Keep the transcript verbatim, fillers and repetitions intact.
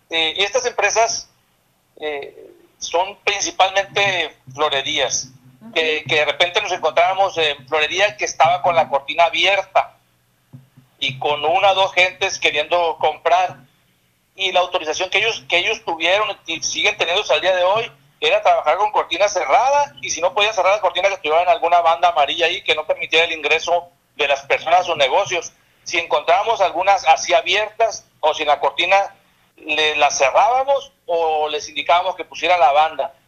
eh, estas empresas eh, son principalmente florerías, uh-huh. que, que de repente nos encontrábamos en florería que estaba con la cortina abierta y con una o dos gentes queriendo comprar, y la autorización que ellos, que ellos tuvieron y siguen teniendo hasta el día de hoy era trabajar con cortina cerrada, y si no podían cerrar la cortina, que estuvieran en alguna banda amarilla ahí que no permitiera el ingreso de las personas a sus negocios. Si encontrábamos algunas así abiertas o sin la cortina, le, las cerrábamos o les indicábamos que pusieran la banda.